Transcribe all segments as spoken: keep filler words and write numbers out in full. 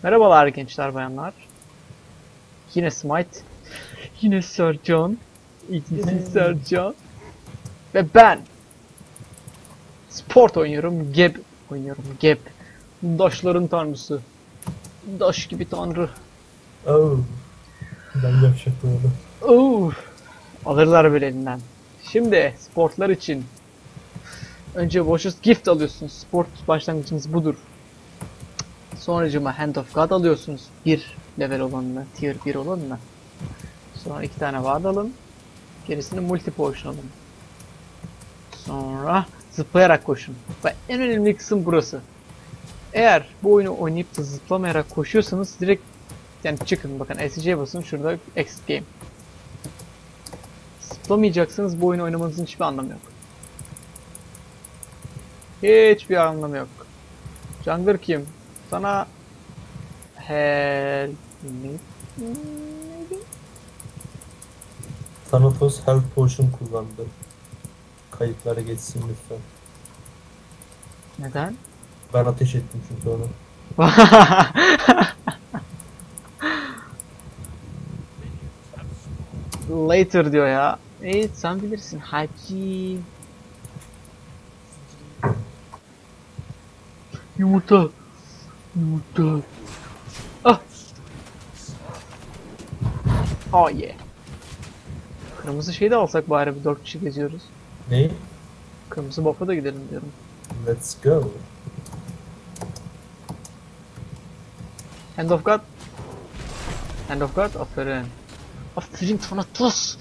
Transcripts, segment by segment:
Merhabalar gençler bayanlar. Yine Smite. Yine Sercan. İkincisi Sercan. Ve ben. Sport oynuyorum. Geb oynuyorum. Geb. Daşların tanrısı. Daş gibi tanrı. Oh, ben yapacaktım onu. Oh. Alırlar böyle elinden. Şimdi sportlar için. Önce Watchers Gift alıyorsunuz. Sport başlangıcınız budur. Sonracıma Hand of God alıyorsunuz. Bir level olanını, tier bir olanını. Sonra iki tane ward alın. Gerisini multi potion alın. Sonra zıplayarak koşun. Ve en önemli kısım burası. Eğer bu oyunu oynayıp da zıplamayarak koşuyorsanız direkt yani çıkın bakın S C'ye basın şurada exit game. Zıplamayacaksanız bu oyunu oynamanızın hiçbir anlamı yok. Hiçbir anlamı yok. Jungler kim? Sana help me. Thanatos Health Potion kullandı. Kayıtlara geçsin lütfen. Neden? Ben ateş ettim çünkü onu. Later diyor ya. Evet sen bilirsin hacı. Yumurta. Yumurta. Ah. Oh yeah. Kırmızı şeyi de alsak bari bir dört kişi geziyoruz. Ne? Kırmızı buff'a da gidelim diyorum. Let's go. Hand of God. Hand of God. Aferin. Aferin sana toz.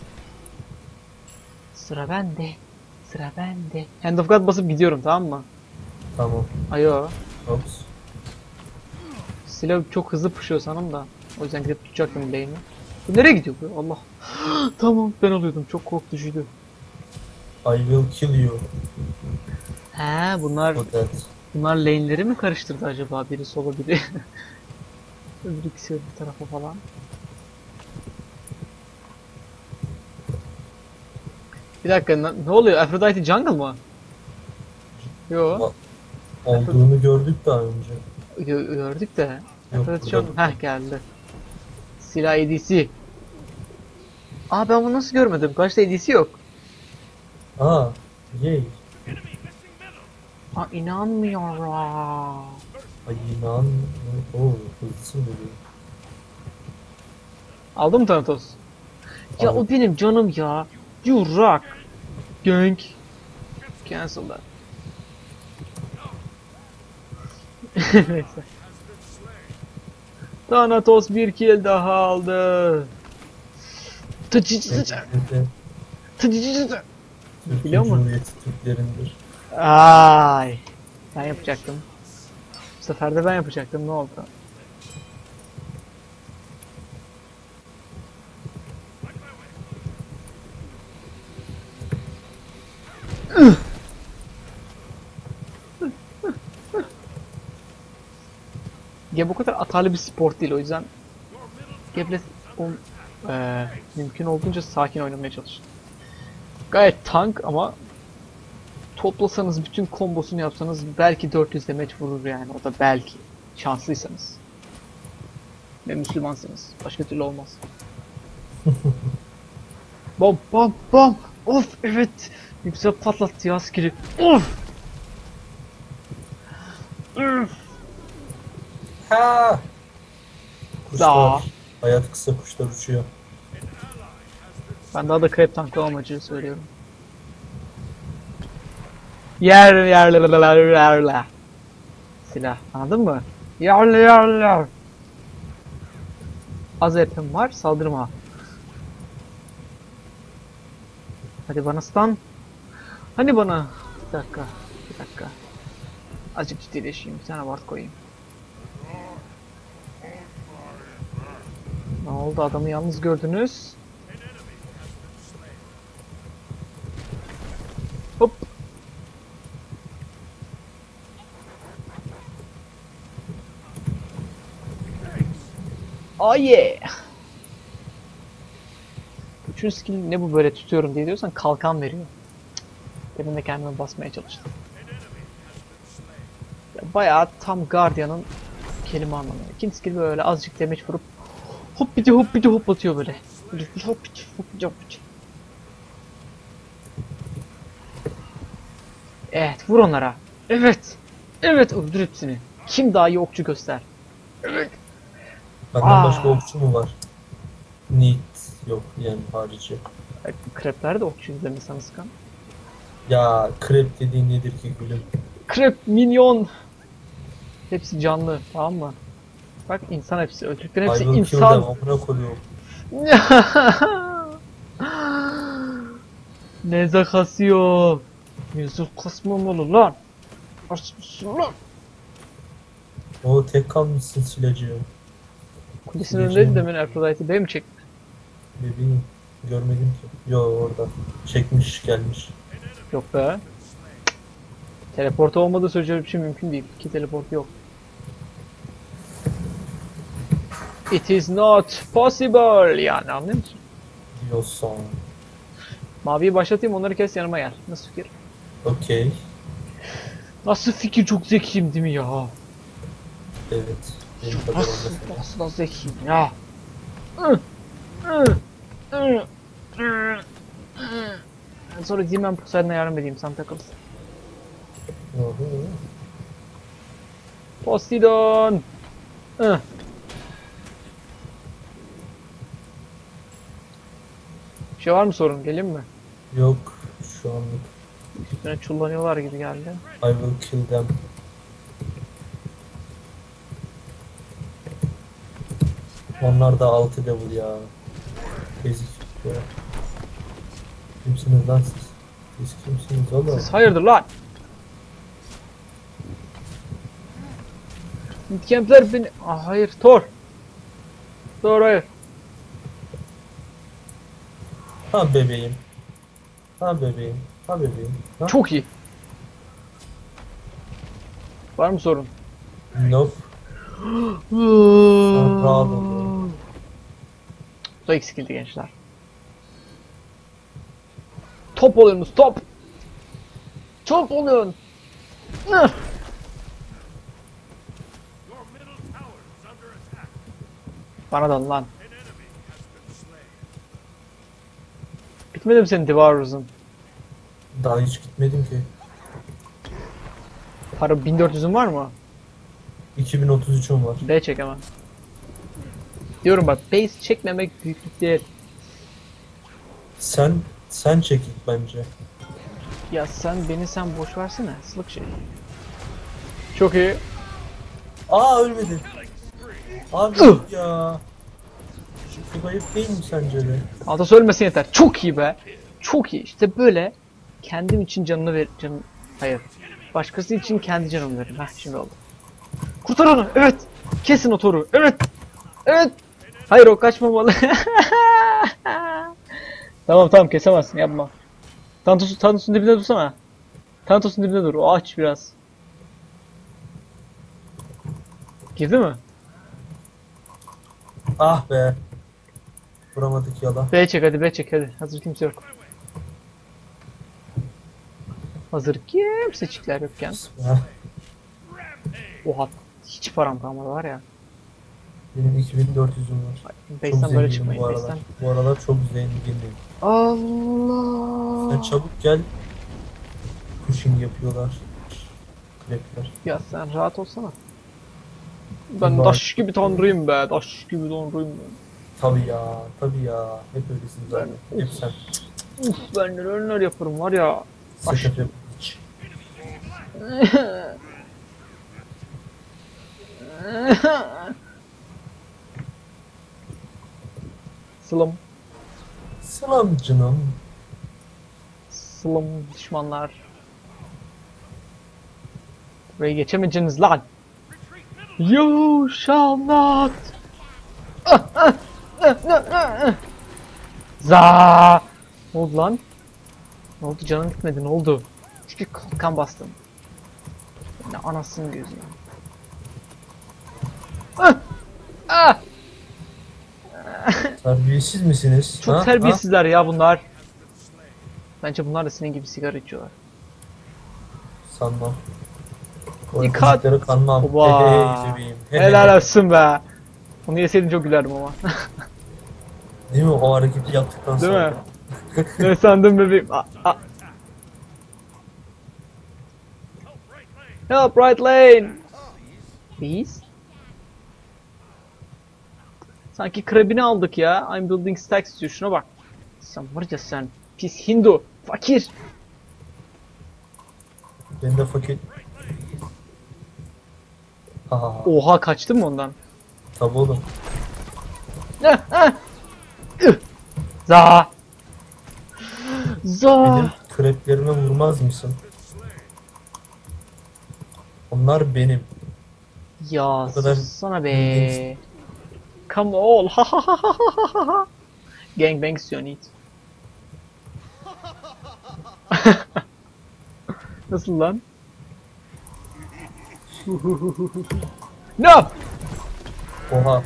Sıra bende. Sıra bende. Hand of God basıp gidiyorum tamam mı? Tamam. Ayo. Ops. Silah çok hızlı puşuyor sanırım da. O yüzden gidip tutacaktım lane'i. Bu nereye gidiyor bu? Allah. Tamam ben alıyordum. Çok korkutucuydu. I will kill you. He bunlar For that. bunlar lane'leri mi karıştırdı acaba? Biri sola biri. Öbür ikisi öbür tarafa falan. Bir dakika ne, ne oluyor? Aphrodite jungle mı? Yo. Ama olduğunu gördük daha önce. Gö- gördük de. Yok, Aphrodite burada. jungle. Heh geldi. Silah A D C. Aa ben bunu nasıl görmedim? Kaçta A D C yok. Aa, yay. Aa inanmıyorum. Ay inan. Oo, hızlısın dedi. Aldın mı Thanatos? Ya Aldım. o benim canım ya. You rock. Gank. Cancel that. Neyse. Thanatos bir kill daha aldı. Tıcıcıcı. Türkiye'de Tıcıcıcı. Türkiye Biliyor musun? Cumhuriyeti Türklerindir. Ay. Ben yapacaktım. Bu sefer de ben yapacaktım. Ne oldu? Ya bu kadar atarlı bir spor değil o yüzden Geb'le um, eee, mümkün olduğunca sakin oynamaya çalışın. Gayet tank ama toplasanız bütün kombosunu yapsanız belki dört yüz damage vurur yani o da belki şanslıysanız. Ve Müslümansınız. Başka türlü olmaz. Bom bom bom. Of evet. Ne güzel patlattı ya askeri. Of. Üf. Ha! Kuşlar. Aa. Hayat kısa, kuşlar uçuyor. Ben daha da krep tanklı amacı söylüyorum. Yer yerler yerler. Silah anladın mı? Yerler yerler. Az hepim var saldırma. Hadi bana stun. Hani bana. Bir dakika. Bir dakika. Azıcık ciddileşeyim. Bir tane ward koyayım. Ne oldu adamı yalnız gördünüz? Hop. Oh yeah. Üçüncü skill ne bu böyle tutuyorum diye diyorsan kalkan veriyor. Demin de kendime basmaya çalıştım. Ya bayağı tam Guardian'ın kelime anlamıyor. İkincisi gibi böyle azıcık damage vurup hop biti hop biti hoplatıyor böyle. Böyle hop biti hop biti hop biti. Evet vur onlara. Evet. Evet öldür hepsini. Kim daha iyi okçu göster. Evet. Benden Aa. başka okçu mu var? Neat yok yani harici. Krepler de okçu üzerine sana sıkan. Ya krep dediğin nedir ki gülüm? Krep, minyon. Hepsi canlı tamam mı? Bak insan hepsi. Öldüklerin I hepsi will kill them insan. amına koyuyorum. Neza kasıyor. Neza kasmamalı lan. Kasmışsın lan. O tek kalmışsın silacığım. Kulesin önündeydi de ben Aphrodite'i benim çektim. Bebeğim görmedim ki. Yo orada. Çekmiş gelmiş. Yok be. Teleporta olmadığı sürece öyle bir şey mümkün değil. Ki teleport yok. It is not possible. Yani anlıyor musun? Diyorsun. Maviyi başlatayım onları kes yanıma gel. Nasıl fikir? Okey. Nasıl fikir çok zekiyim değil mi ya? Evet. Benim kadar Nasıl, olmasın. nasıl da zekiyim ya? Sonra Demon Poseidon'a yardım edeyim sen takılsın. Poseidon! Bir şey var mı sorun? Geleyim mi? Yok şu anlık. Üstüne çullanıyorlar gibi geldi. I will kill them. Onlar da altı level ya. Ezik ya. Kimsiniz lan siz? Siz kimsiniz oğlum? Siz hayırdır lan? Midcamp'ler beni... Ah hayır Thor! Thor hayır. Ha bebeğim. Ha bebeğim. Ha bebeğim. Ha? Çok iyi. Var mı sorun? Nope. rahat ol. Bu da eksikildi gençler. Top oluyorsunuz top. Top oluyorsun. Hıh. Bana da lan. Bitmedi mi senin Devourer'ın? Daha hiç gitmedim ki. Para bin dört yüzün var mı? iki bin otuz üçüm var. B çek hemen. Diyorum bak base çekmemek büyüklük değil. Sen sen çek ilk bence. Ya sen beni sen boş versene ıslık şey. Çok iyi. Aa ölmedi. Abi ya. Şu ayıp değil mi sence de? Atas ölmesin yeter. Çok iyi be. Çok iyi. İşte böyle kendim için canını ver canım. Hayır. Başkası için kendi canımı veririm. Heh şimdi oldu. Kurtar onu. Evet. Kesin o toru. Evet. Evet. Hayır o kaçmamalı. Tamam tamam kesemezsin yapma. Thanatos, Thanatos'un dibinde dursana. Thanatos'un dibinde dur. O aç biraz. Girdi mi? Ah be. Vuramadık yala. B çek hadi B çek hadi. Hazır kimse yok. Hazır kimsecikler yokken. Heh, Oha hiç param kalmadı var ya. benim iki bin dört yüzüm var. Çok Base'den böyle zenginim çıkmayın bu aralar. base'den. Bu aralar çok zenginim. Allah. Sen çabuk gel. Pushing yapıyorlar. Krepler. Ya sen rahat olsana. Ben Bak. daş gibi tanrıyım be. Daş gibi tanrıyım ben. Tabii ya. Tabii ya. Hep öylesin zaten. Hep sen. Uf ben neler neler yaparım var ya. Daş. Setep yap. Hiç. Slım. Selam canım. Slım düşmanlar. Burayı geçemeyeceksiniz lan. You shall not. Ah, ah, ah, ah, ah. Za. Ne oldu lan? Ne oldu canım gitmedi ne oldu? Çünkü kalkan bastım. Ne anasını gözü. Ah! Ah! Terbiyesiz misiniz? Çok Ha? terbiyesizler ya bunlar. Bence bunlar da senin gibi sigara içiyorlar. Ha? Sanmam. O Dikkat. öpücüklere kanmam. Oba. Hey hey bebeğim. Hey, Helal hey. olsun be. Onu yeseydin çok gülerdim ama. Değil mi o hareketi yaptıktan Değil sonra? mi? Ne sandın bebeğim? A a Help right lane. Please. Sanki krabini aldık ya. I'm building stacks diyor. Şuna bak. Sen var ya sen. Pis Hindu. Fakir. Ben de fakir. Ha ha ha. Oha kaçtın mı ondan? Tabii oğlum. Ah, ah. Üh. Za. Za. Benim kreplerime vurmaz mısın? Onlar benim. Ya kadar sana be. bildiğiniz- Come on. Ha ha ha ha ha ha. Gangbang istiyor Neat. Nasıl lan? No! Oha.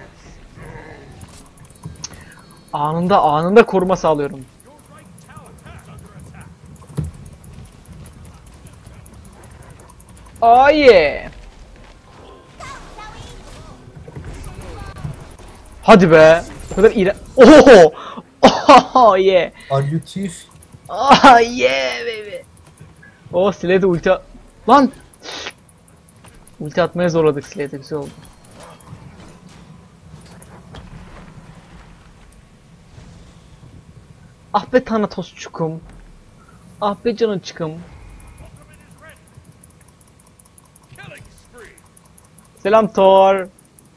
Anında anında koruma sağlıyorum. Oh yeah. Hadi be. O kadar iğren... Oho! Oh yeah. Are you thief? Oh yeah baby. Oh Slade'e ulti at- Lan! Ulti atmaya zorladık Slade'e, güzel oldu. Ah be Thanatos çukum. Ah be canın çıkım. Selam Thor.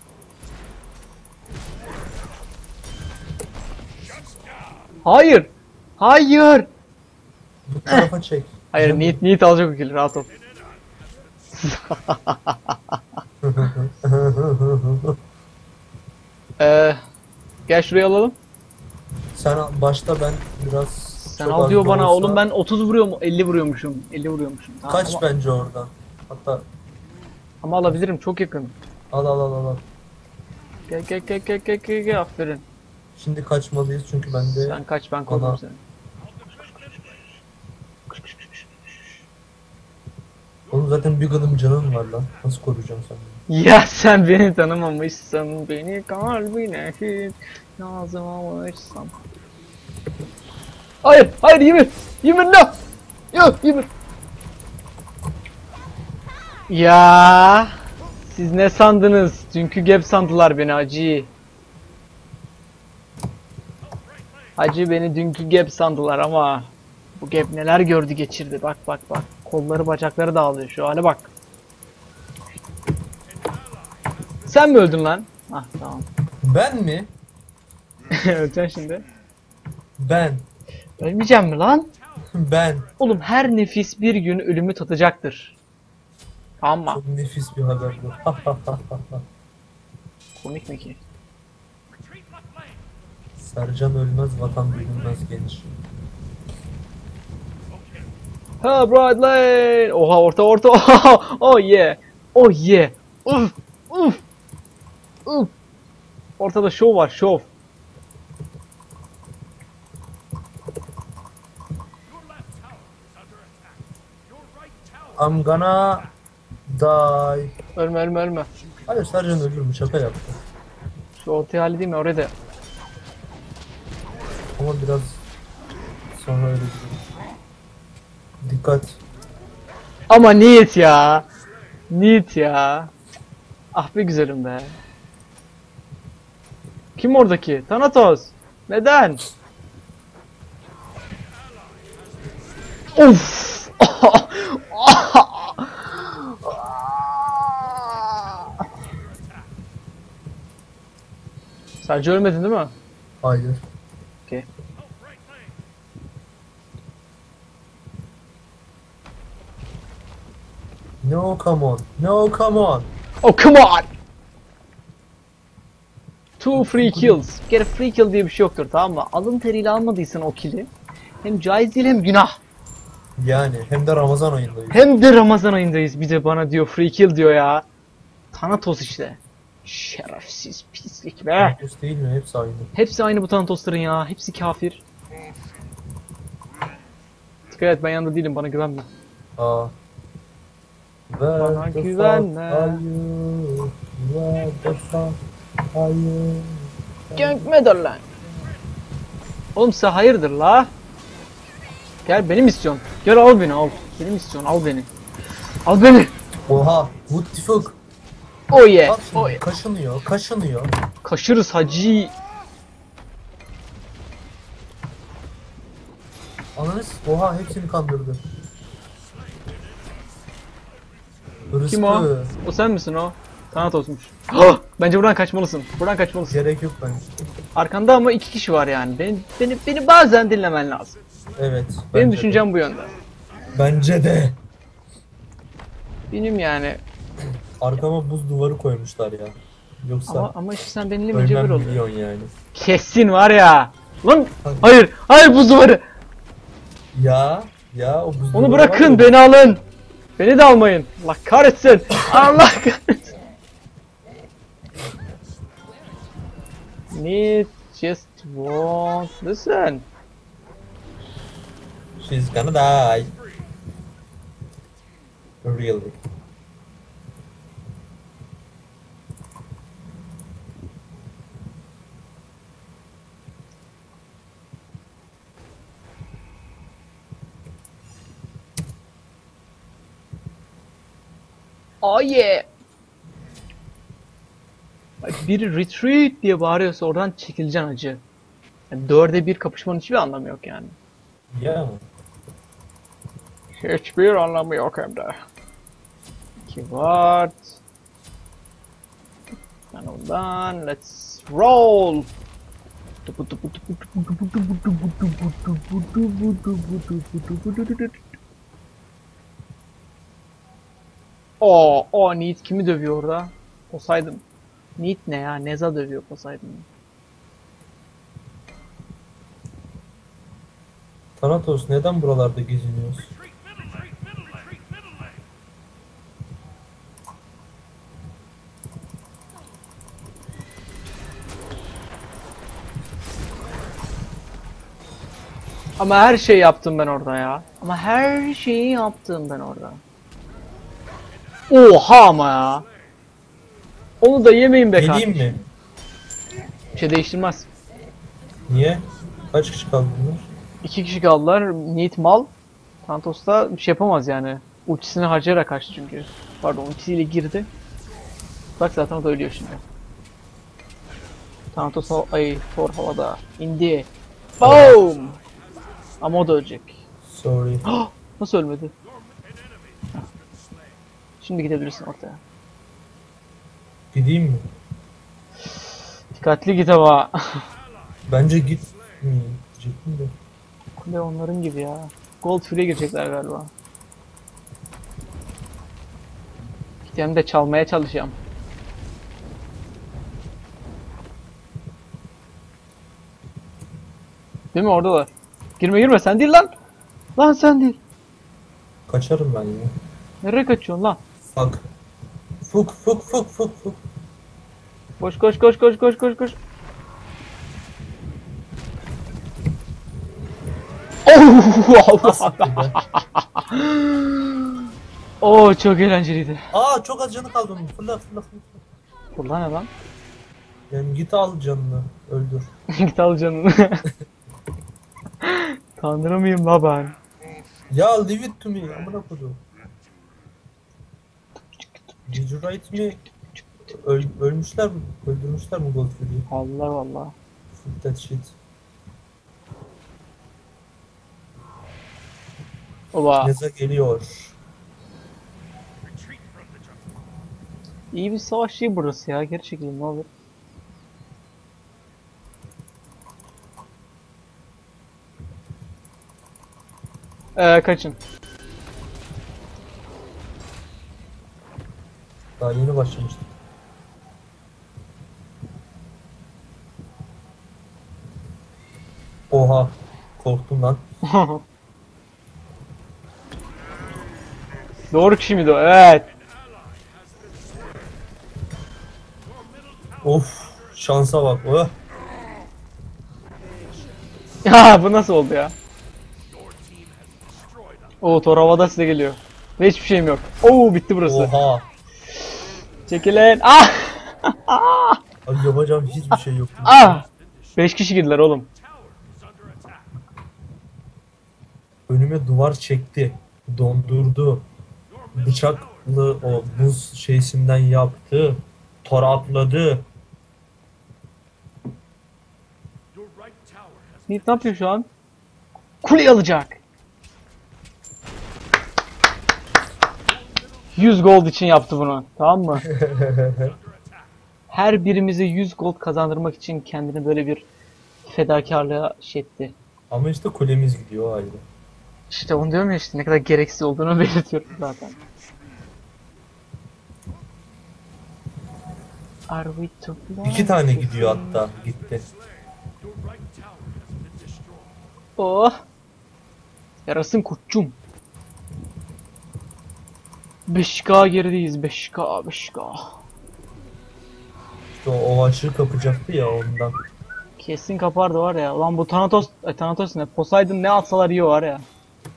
Hayır. Hayır. Bu tarafa çek. Hayır, Neat Neat alacak o kill, rahat ol. Ee, gel şuraya alalım. Sen başta ben biraz Sen çok al az diyor da bana olsa- oğlum, ben otuz vuruyorum, elli vuruyormuşum. elli vuruyormuşum. Tamam, Kaç ama, bence orada. Hatta ama alabilirim, çok yakın. al al al al. al. Gel gel gel gel gel gel gel, aferin. Şimdi kaçmalıyız çünkü bende Sen kaç, ben korurum Ana. seni. Oğlum zaten bir kadın canın var lan. Nasıl koruyacaksın sen beni? Ya sen beni tanımamışsın, beni kalbine hiç yazmamışsın. Hayır, hayır Ymir! Ymir no! Yok Ymir! Ya siz ne sandınız? Dünkü gap sandılar beni hacı. Hacı beni dünkü gap sandılar ama bu gap neler gördü geçirdi, bak bak bak. Kolları bacakları dağılıyor şu hale bak. Sen mi öldün lan? Ah tamam. Ben mi? Öleceksin şimdi. Ben. Ölmeyeceğim mi lan? Ben. Oğlum her nefis bir gün ölümü tadacaktır. Tamam mı? Çok nefis bir haber bu. Komik mi ki? Sercan ölmez, vatan bölünmez genç. Ha bright lane. Oha orta orta. Oh yeah. Oh yeah. Uf. Uf. Uf. Ortada şov var, şov. I'm gonna die. Ölme ölme ölme. Hayır Sercan ölür mü? Şaka yaptı. Şu ortaya halledeyim mi oraya da. Ama biraz sonra öyle gidiyor. Dikkat. Ama niyet ya. Niyet ya. Ah be güzelim be. Kim oradaki? Thanatos. Neden? Of. Sadece ölmedin değil mi? Hayır. Okey. No come on. No come on. Oh come on. Two free kills. Bir kere free kill diye bir şey yoktur, tamam mı? Alın teriyle almadıysan o kill'i, hem caiz değil hem günah. Yani hem de Ramazan ayındayız. Hem de Ramazan ayındayız, bir de bana diyor free kill diyor ya. Thanatos işte. Şerefsiz pislik be. Herkes değil mi? Hepsi aynı. Hepsi aynı bu Thanatosların ya. Hepsi kafir. Dikkat et, ben yanında değilim, bana güvenme. Aa. Bana Where the güvenme. fuck are you? Where the fuck are you? Gökmedir lan. Oğlum sen hayırdır la? Gel benim istiyorsun. Gel al beni al. Benim istiyorsun al beni. Al beni. Oha, what the fuck? Oh yeah. Bak şimdi Oh yeah. kaşınıyor, kaşınıyor. Kaşırız hacı. Ananız, oha hepsini kandırdı. Rızkı. Kim o? O sen misin o? Thanatos'muş. Ah! Bence buradan kaçmalısın. Buradan kaçmalısın. Gerek yok bence. Arkanda ama iki kişi var yani. Beni beni beni bazen dinlemen lazım. Evet. Benim bence düşüncem de. bu yönde. Bence de. Benim yani Arkama buz duvarı koymuşlar ya. Yoksa ama ama işte sen benimle mi cebir ölmem oluyor? milyon yani. Kesin var ya. Lan Hadi. hayır hayır buz duvarı. Ya, ya o buz duvarı Onu var bırakın ya. beni alın. Beni de almayın. Allah kahretsin. Allah kahretsin. Need just won't listen. She's gonna die. Really. Oh yeah. Bak biri retreat diye bağırıyorsa oradan çekileceksin acı. Yani dörde bir kapışmanın hiçbir anlamı yok yani. Ya. Hiçbir anlamı yok hem de. İki watt. Ben ondan let's roll. O o Need kimi dövüyor orada? Poseidon. Need ne ya? Neza dövüyor Poseidon'u. Thanatos neden buralarda geziniyoruz? Ama her şeyi yaptım ben orada ya. Ama her şeyi yaptım ben orada. Oha ama ya. Onu da yemeyin be Geleyim kardeşim. mi? Bir şey değiştirmez. Niye? Kaç kişi kaldı bunlar? İki kişi kaldılar. Need mal. Thanatos da bir şey yapamaz yani. Ultisini harcayarak kaçtı çünkü. Pardon ultisiyle girdi. Bak zaten o da ölüyor şimdi. Thanatos hava- ay Thor havada indi. Boom! Ama o da ölecek. Sorry. Nasıl ölmedi? Heh. Şimdi gidebilirsin ortaya. Gideyim mi? Dikkatli git ama. Bence git. Hmm, diyecektim de. Kule onların gibi ya. Gold Fury'e girecekler galiba. Gideceğim de çalmaya çalışacağım. Değil mi oradalar? Girme girme sen değil lan. Lan sen değil. Kaçarım ben ya. Nereye kaçıyorsun lan? Fuck. Fuk fuk fuk fuk fuk. Koş koş koş koş koş koş koş. Oh Nasıl Allah. be? Oo çok eğlenceliydi. Aa çok az canı kaldı onun. Fırla fırla fırla. Ulan ne lan? Yani git al canını. Öldür. Git al canını. Tanrı mıyım la ben? Ya leave it to me. Amına koydum. Did you write me? Öl, ölmüşler mi? Öldürmüşler mi Goldfury'yi? Allah Allah. Fuck that shit. Oba. Neza geliyor. İyi bir savaş değil burası ya. Geri çekilin ne olur. Ee, kaçın. Daha yeni başlamıştık. Oha. Korktum lan. Doğru kişi miydi o? Evet. Of. Şansa bak. Oh. Ya bu nasıl oldu ya? Oo Thor havada size geliyor. Ve hiçbir şeyim yok. Oo bitti burası. Oha. Çekilin. Ah! Abi yapacağım hiçbir şey yok. Ah! beş kişi girdiler oğlum. Önüme duvar çekti. Dondurdu. Bıçaklı o buz şeysinden yaptı. Tor atladı. Nit ne yapıyor şu an? Kuleyi alacak. yüz gold için yaptı bunu. Tamam mı? Her birimize yüz gold kazandırmak için kendini böyle bir fedakarlığa şey etti. Ama işte kulemiz gidiyor o ayrı. İşte onu diyorum ya işte ne kadar gereksiz olduğunu belirtiyorum zaten. Are we to fly? İki tane gidiyor hatta. Gitti. Oh. Yarasın koçum. beş K gerideyiz. beş K beş K. İşte o, o açığı kapacaktı ya ondan. Kesin kapardı var ya. Lan bu Thanatos, e, Thanatos ne? Poseidon ne atsalar yiyor var ya.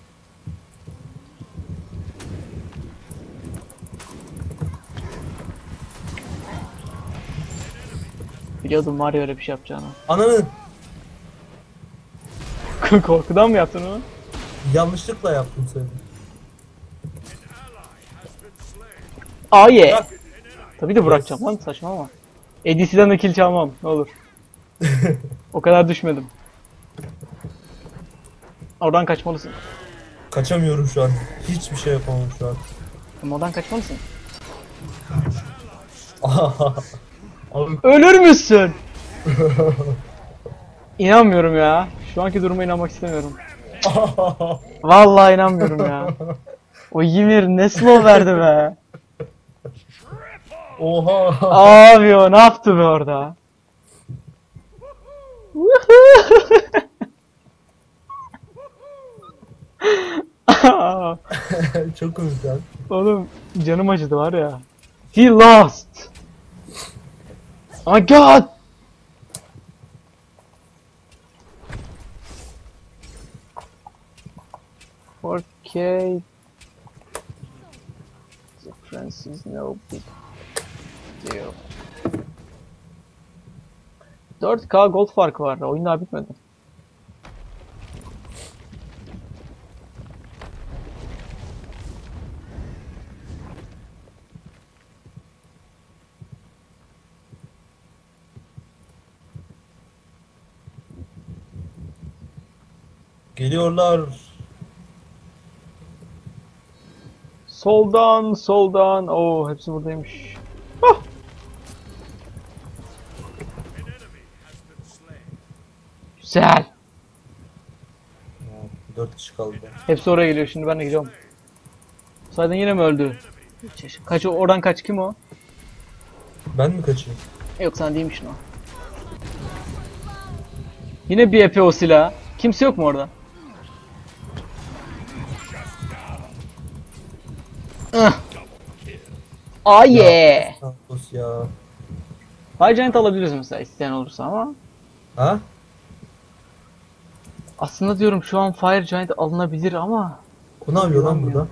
Biliyordum var ya öyle bir şey yapacağını. Ananı Korkudan mı yaptın onu? yanlışlıkla yaptım seni. Aa ye. Bırak. Tabii de bırakacağım lan saçma ama. A D C'den de kill çalmam ne olur. O kadar düşmedim. Oradan kaçmalısın. Kaçamıyorum şu an. Hiçbir şey yapamam şu an. Ama oradan kaçmalısın. Abi Ölür müsün? İnanmıyorum ya. Şu anki duruma inanmak istemiyorum. Vallahi inanmıyorum ya. O Ymir ne slow verdi be. Oha. Abi o ne yaptı be orada? Çok komik lan. Oğlum canım acıdı var ya. He lost. Oh my god. Okay. The difference is no big deal. dört K gold farkı var. Oyun daha bitmedi. Geliyorlar. Soldan, soldan. Oo, hepsi buradaymış. Ah! Güzel. Dört kişi kaldı. Hepsi oraya geliyor. Şimdi ben de gidiyorum. Zaten yine mi öldü? Kaç oradan kaç kim o? Ben mi kaçayım? Yok sen değilmişsin o. Yine bir epey o silah. Kimse yok mu orada? Ah. Ah yeah. Santos ya. Fire Giant alabiliriz mesela isteyen olursa ama Ha? aslında diyorum şu an Fire Giant alınabilir ama O ne yapıyor lan burada?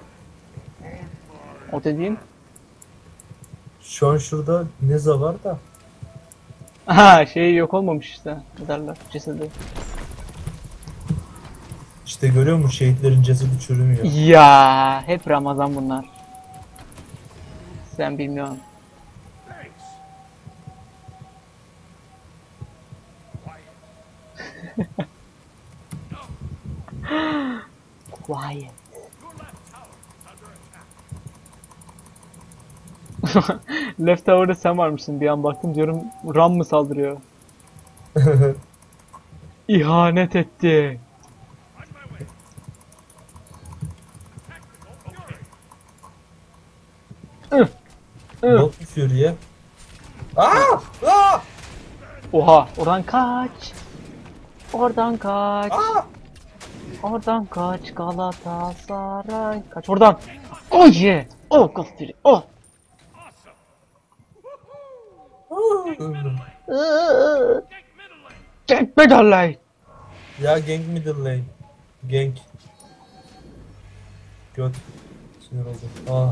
o dediğin Şu an şurada Neza var da. aha şey yok olmamış işte ne derler cesedi. İşte görüyor musun şehitlerin cesedi çürümüyor. Ya hep Ramazan bunlar. Sen bilmiyorsun. Quiet. Left Tower'da sen varmışsın bir an baktım diyorum Ram mı saldırıyor? İhanet etti. Ih, ih. Bak bir Fury'e. Aa! Aa! Oha oradan kaç. Oradan kaç. Aa! Oradan kaç Galatasaray. Kaç oradan. Oh yeah. Oh Galatasaray. Oh. Get better light. Ya gank middle lane. Gank. Göt. sinir oldum. Aa.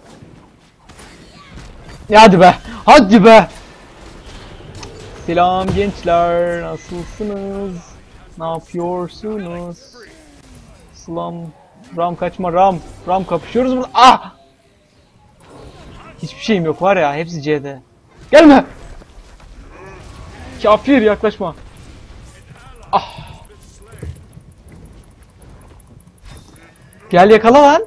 Ya hadi be. Hadi be. Selam gençler. Nasılsınız? Ne yapıyorsunuz? Selam. Ram kaçma Ram. Ram kapışıyoruz burada. Ah! Hiçbir şeyim yok var ya. Hepsi C'de. Gelme. Kafir yaklaşma. Ah. Gel yakala lan.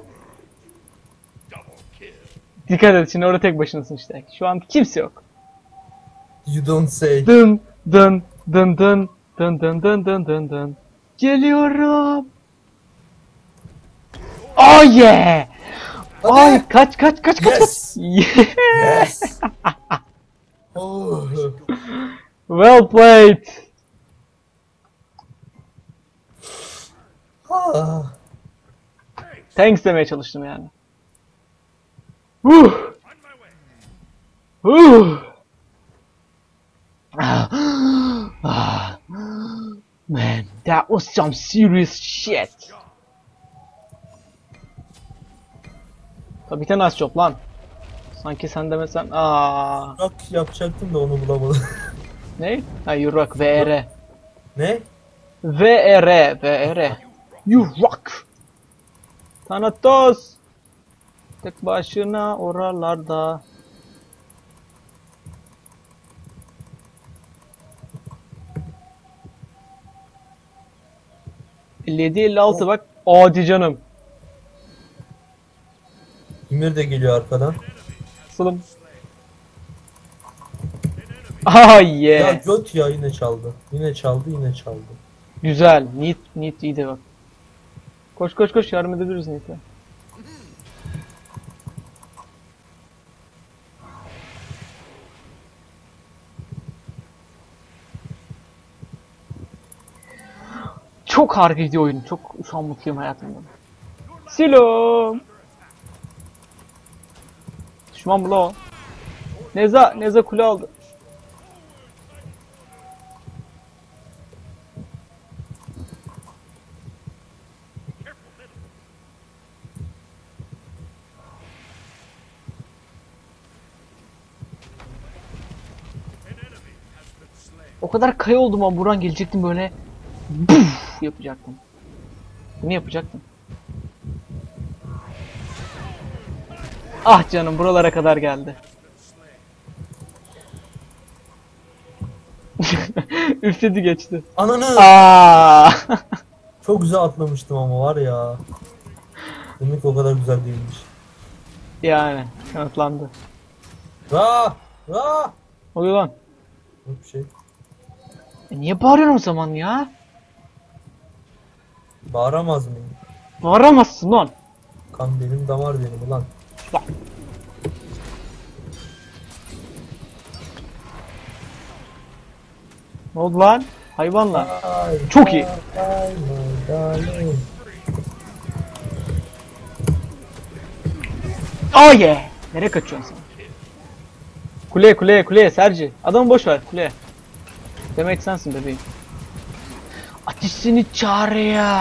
Dikkat et şimdi orada tek başınasın işte. Şu an kimse yok. You don't say. Dın dın dın dın dın dın dın dın dın dın. Geliyorum. Oh yeah. Hadi. Ay kaç kaç kaç kaç. Yes. kaç. Yes. Oh. Well played. Ah. Thanks demeye çalıştım yani. Huh. Huh. Ah. Man, that was some serious shit. Tabii bir tane az job lan. Sanki sen demesen aa. Bak yapacaktım da onu bulamadım. Ne? Ha you rock V R. Ne? V R V R. You rock. Thanatos. Tek başına oralarda. elli yedi elli altı bak. Hadi canım. Ymir de geliyor arkadan. Sılım. Ah Ya yeah. göt ya yine çaldı. Yine çaldı yine çaldı. Güzel. Neat, neat iyi de bak. Koş koş koş yardım edebiliriz Neat'e. Çok harika gidiyor oyun. Çok şu an mutluyum hayatımdan. Silo. Düşman bula o. Neza, Neza kule aldı. O kadar kaya oldum ama buradan gelecektim böyle. Buf yapacaktım. Bunu yapacaktım. Ah canım buralara kadar geldi. Üfledi geçti. Ananı! Aa! Çok güzel atlamıştım ama var ya. Demek o kadar güzel değilmiş. Yani kanıtlandı. Ra! Ra! Oluyor lan. Yok bir şey. E niye bağırıyorsun o zaman ya? Bağıramaz mıyım? Bağıramazsın lan. Kan benim damar benim ulan. Bak. Ne oldu lan? Hayvanla. Ay, Çok iyi. ay, my darling. Oh yeah. Nereye kaçıyorsun sen? Kuleye kuleye kuleye Serci. Adamı boş ver kuleye. Demek sensin bebeğim. Ateşini çağırıyor.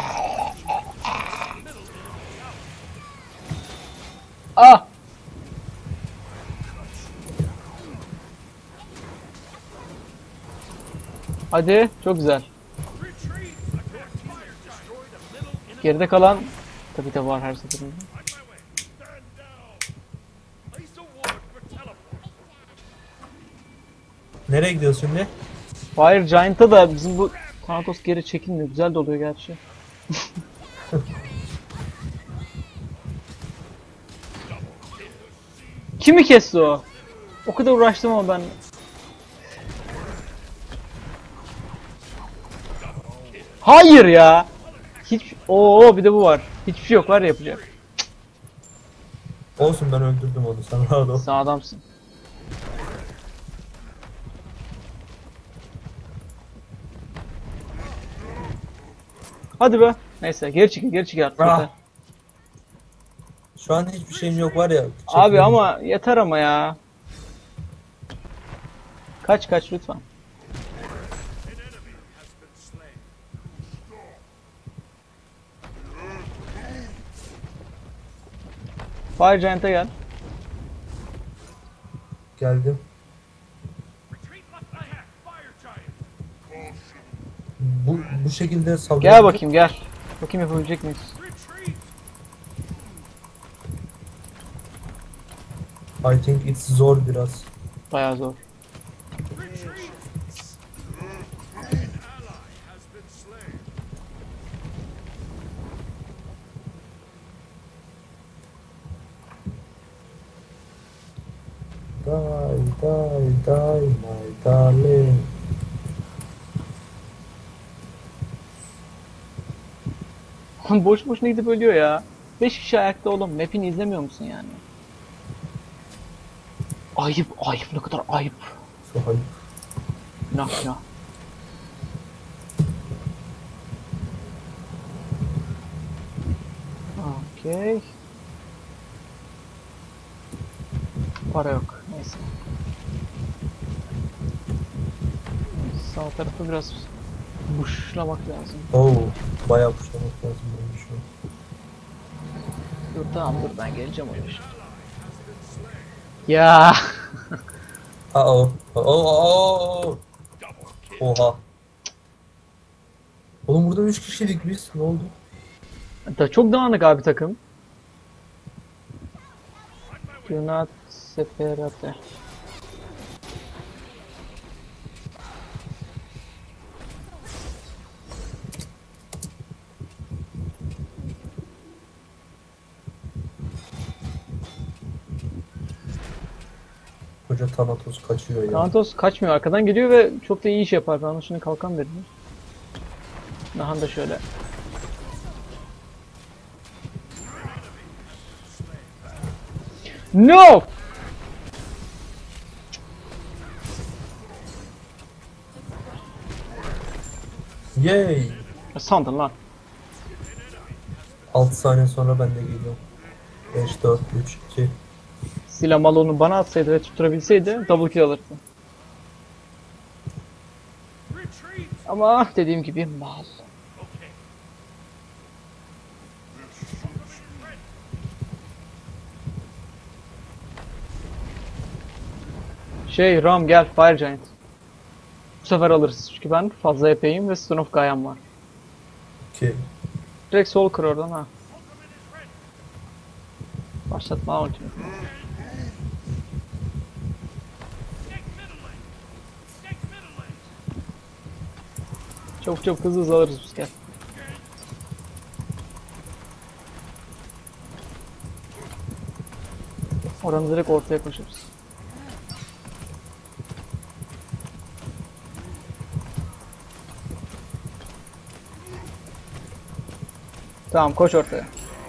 Ah. Hadi çok güzel. Geride kalan tabii de var her seferinde. Nereye gidiyorsun şimdi? Fire Giant'a da bizim bu Thanatos geri çekilmiyor. Güzel de oluyor gerçi. Kimi kesti o? O kadar uğraştım ama ben. Hayır ya. Hiç Oo bir de bu var. Hiçbir şey yok var ya yapacak. Olsun ben öldürdüm onu sen rahat ol. Sen adamsın. Hadi be. Neyse geri çekil geri çekil artık. Ah. yeter. Şu an hiçbir şeyim yok var ya. Abi çekmemiş. ama yeter ama ya. Kaç kaç lütfen. Fire Giant'a gel. Geldim. Bu bu şekilde saldırı. Gel bakayım gel. Bakayım yapabilecek miyiz? I think it's zor biraz. Bayağı zor. Die, die, die, my darling. Boş boşuna gidip ölüyor ya. beş kişi ayakta oğlum. Map'ini izlemiyor musun yani? Ayıp, ayıp, ne kadar ayıp. Şu hayır. Günah günah. Okey. Para yok. Neyse. Sağ tarafı biraz buşlamak lazım. Oo, bayağı kuşlamak lazım bence şu an. Dur tamam dur ben geleceğim o iş. Ya. Aa o. Oo. Oha. Oğlum burada üç kişilik biz. Ne oldu? Da çok dağınık abi takım. Do not separate. Koca Thanatos kaçıyor ya. Thanatos kaçmıyor, arkadan geliyor ve çok da iyi iş yapar. Ben ona şimdi kalkan verdim. Daha da şöyle. No! Yay! Sandın lan. altı saniye sonra ben de geliyorum. beş, dört, üç, iki. Sila Malo'nu bana atsaydı ve tutturabilseydi double kill alırdı. Ama dediğim gibi mal. Şey Ram gel Fire Giant. Bu sefer alırız çünkü ben fazla epeyim ve Stone of Gaia'm var. iki. Direkt sol kır oradan ha. Başlatma ultimi. Çabuk çabuk hızlı hızlı alırız biz gel. Oradan direkt ortaya koşarız. Tamam koş ortaya.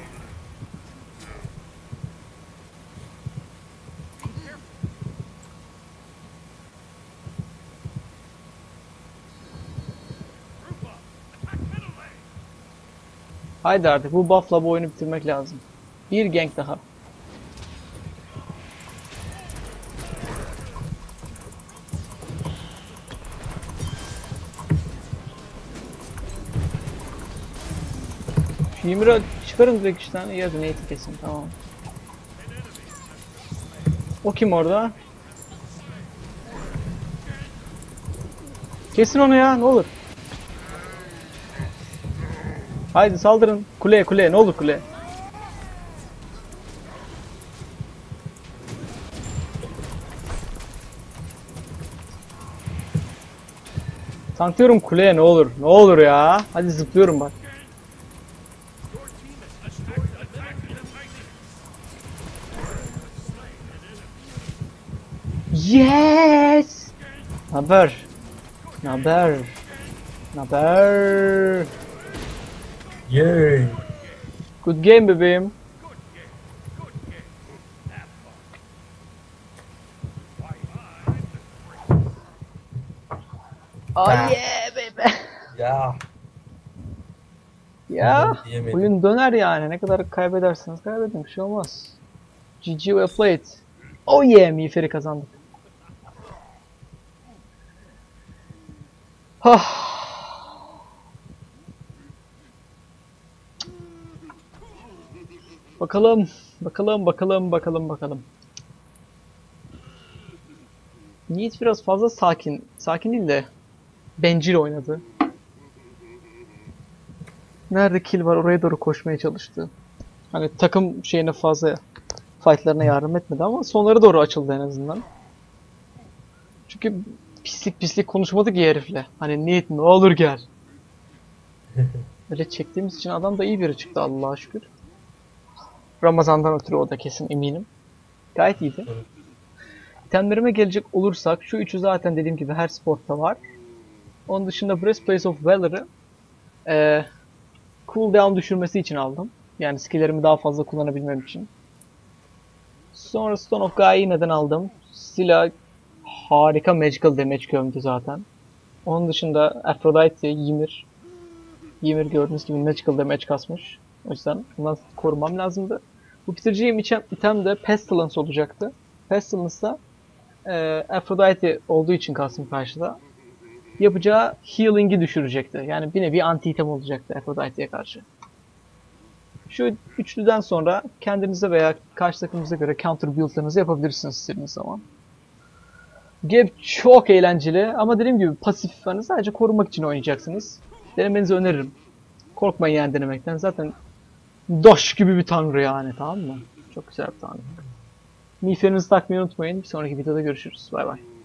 Haydi artık bu buff'la bu oyunu bitirmek lazım. Bir gank daha. Şu Ymira çıkarın direkt üç tane ya da neydi kesin tamam. O kim orada? Kesin onu ya ne olur. Haydi saldırın. Kuleye kuleye ne olur kuleye. Tanklıyorum kuleye ne olur. Ne olur ya. Hadi zıplıyorum bak. Yes! Naber? Naber? Naber? Yay! Good game bebeğim. Oh yeah baby. Ya. Ya Diyemedim. oyun döner yani. Ne kadar kaybedersiniz kaybedin bir şey olmaz. G G well played. Oh yeah miğferi kazandık. Hah. Bakalım Bakalım bakalım bakalım bakalım. Yiğit biraz fazla sakin. Sakin değil de bencil oynadı. Nerede kill var oraya doğru koşmaya çalıştı. Hani takım şeyine fazla fightlarına yardım etmedi ama sonlara doğru açıldı en azından. Çünkü pislik pislik konuşmadı ki herifle. Hani niyet ne olur gel. Öyle çektiğimiz için adam da iyi biri çıktı Allah'a şükür. Ramazan'dan ötürü o da kesin eminim. Gayet iyiydi. Evet. İtemlerime gelecek olursak şu üçü zaten dediğim gibi her sportta var. Onun dışında Breastplate of Valor'ı e, cooldown düşürmesi için aldım. Yani skill'lerimi daha fazla kullanabilmem için. Sonra Stone of Gaia'yı neden aldım? Silah harika magical damage gömdü zaten. Onun dışında Aphrodite, Ymir. Ymir gördüğünüz gibi magical damage kasmış. O yüzden bundan korumam lazımdı. Bu bitireceğim item de Pestilence olacaktı. Pestilence da e, Aphrodite olduğu için kastım karşıda. Yapacağı healing'i düşürecekti. Yani bir nevi anti item olacaktı Aphrodite'ye karşı. Şu üçlüden sonra kendinize veya karşı takımınıza göre counter build'larınızı yapabilirsiniz istediğiniz zaman. Gap çok eğlenceli ama dediğim gibi pasif hani sadece korumak için oynayacaksınız. Denemenizi öneririm. Korkmayın yani denemekten. Zaten daş gibi bir tanrı yani, tamam mı? Çok güzel bir tanrı. Miğferinizi takmayı unutmayın. Bir sonraki videoda görüşürüz. Bay bay.